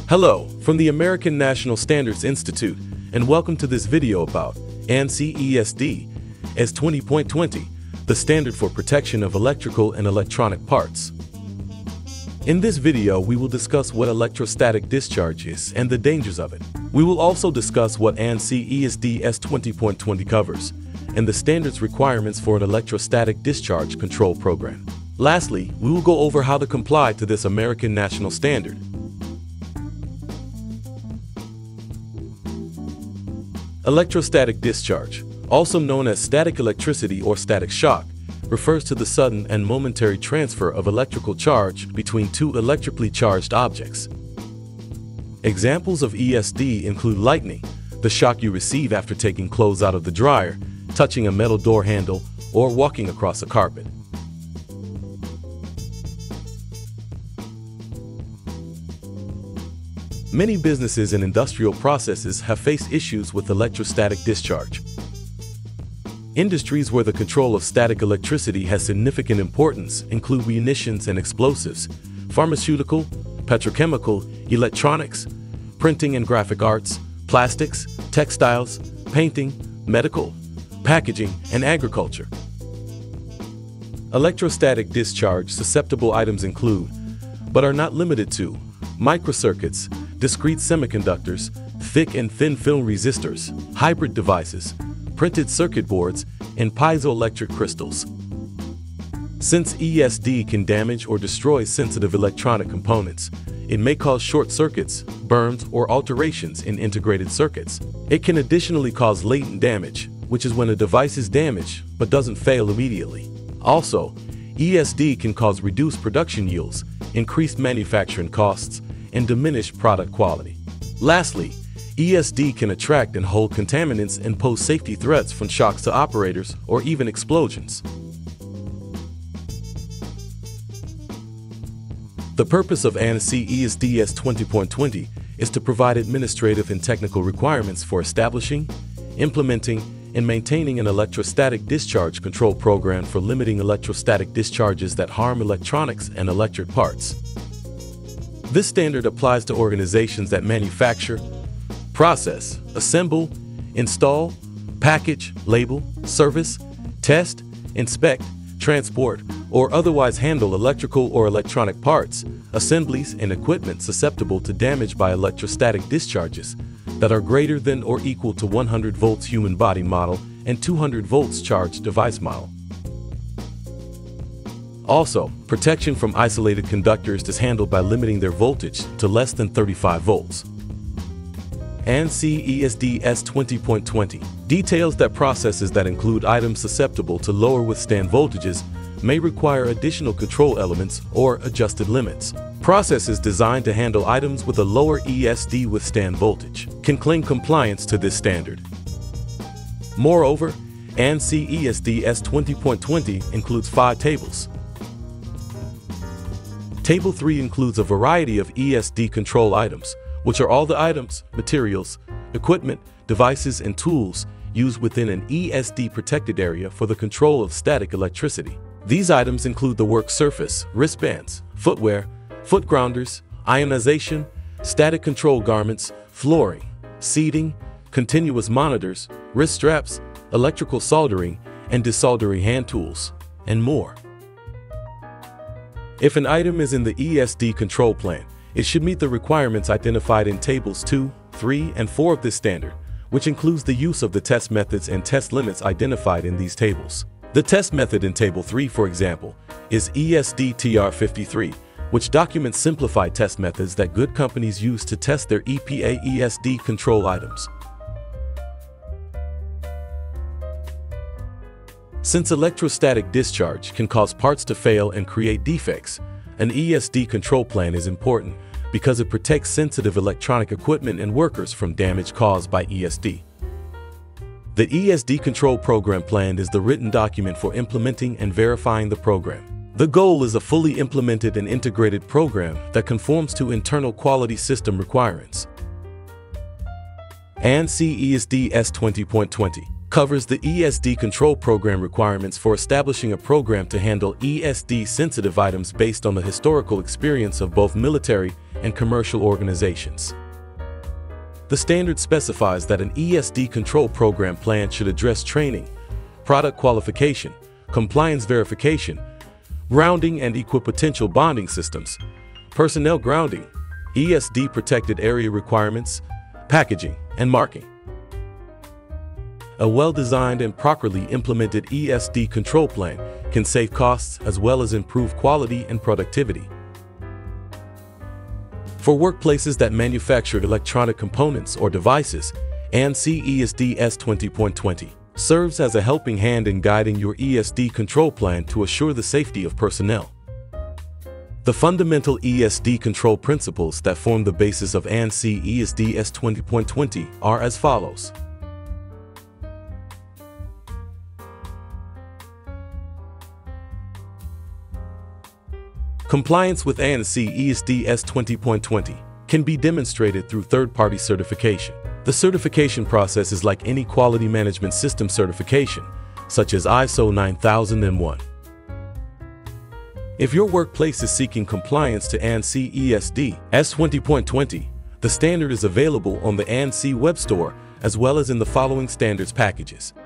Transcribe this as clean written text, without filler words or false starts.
Hello, from the American National Standards Institute, and welcome to this video about ANSI ESD S20.20, the standard for protection of electrical and electronic parts. In this video, we will discuss what electrostatic discharge is and the dangers of it. We will also discuss what ANSI ESD S20.20 covers and the standards requirements for an electrostatic discharge control program. Lastly, we will go over how to comply to this American national standard. Electrostatic discharge, also known as static electricity or static shock, refers to the sudden and momentary transfer of electrical charge between two electrically charged objects. Examples of ESD include lightning, the shock you receive after taking clothes out of the dryer, touching a metal door handle, or walking across a carpet. Many businesses and industrial processes have faced issues with electrostatic discharge. Industries where the control of static electricity has significant importance include munitions and explosives, pharmaceutical, petrochemical, electronics, printing and graphic arts, plastics, textiles, painting, medical, packaging, and agriculture. Electrostatic discharge susceptible items include, but are not limited to, microcircuits, discrete semiconductors, thick and thin film resistors, hybrid devices, printed circuit boards, and piezoelectric crystals. Since ESD can damage or destroy sensitive electronic components, it may cause short circuits, burns, or alterations in integrated circuits. It can additionally cause latent damage, which is when a device is damaged but doesn't fail immediately. Also, ESD can cause reduced production yields, increased manufacturing costs, and diminished product quality. Lastly, ESD can attract and hold contaminants and pose safety threats from shocks to operators or even explosions. The purpose of ANSI ESD S20.20 is to provide administrative and technical requirements for establishing, implementing, and maintaining an electrostatic discharge control program for limiting electrostatic discharges that harm electronics and electric parts. This standard applies to organizations that manufacture, process, assemble, install, package, label, service, test, inspect, transport, or otherwise handle electrical or electronic parts, assemblies, and equipment susceptible to damage by electrostatic discharges that are greater than or equal to 100 volts human body model and 200 volts charged device model. Also, protection from isolated conductors is handled by limiting their voltage to less than 35 volts. ANSI ESD S20.20 details that processes that include items susceptible to lower withstand voltages may require additional control elements or adjusted limits. Processes designed to handle items with a lower ESD withstand voltage can claim compliance to this standard. Moreover, ANSI ESD S20.20 includes 5 tables. Table 3 includes a variety of ESD control items, which are all the items, materials, equipment, devices, and tools used within an ESD protected area for the control of static electricity. These items include the work surface, wristbands, footwear, foot grounders, ionization, static control garments, flooring, seating, continuous monitors, wrist straps, electrical soldering and desoldering hand tools, and more. If an item is in the ESD control plan, it should meet the requirements identified in Tables 2, 3, and 4 of this standard, which includes the use of the test methods and test limits identified in these tables. The test method in Table 3, for example, is ESD TR53, which documents simplified test methods that good companies use to test their EPA ESD control items. Since electrostatic discharge can cause parts to fail and create defects, an ESD control plan is important because it protects sensitive electronic equipment and workers from damage caused by ESD. The ESD control program plan is the written document for implementing and verifying the program. The goal is a fully implemented and integrated program that conforms to internal quality system requirements. ANSI ESD S20.20 covers the ESD control program requirements for establishing a program to handle ESD-sensitive items based on the historical experience of both military and commercial organizations. The standard specifies that an ESD control program plan should address training, product qualification, compliance verification, grounding and equipotential bonding systems, personnel grounding, ESD protected area requirements, packaging, and marking. A well-designed and properly implemented ESD control plan can save costs as well as improve quality and productivity. For workplaces that manufacture electronic components or devices, ANSI ESD S20.20 serves as a helping hand in guiding your ESD control plan to assure the safety of personnel. The fundamental ESD control principles that form the basis of ANSI ESD S20.20 are as follows. Compliance with ANSI ESD S20.20 can be demonstrated through third-party certification. The certification process is like any quality management system certification, such as ISO 9001. If your workplace is seeking compliance to ANSI ESD S20.20, the standard is available on the ANSI web store as well as in the following standards packages.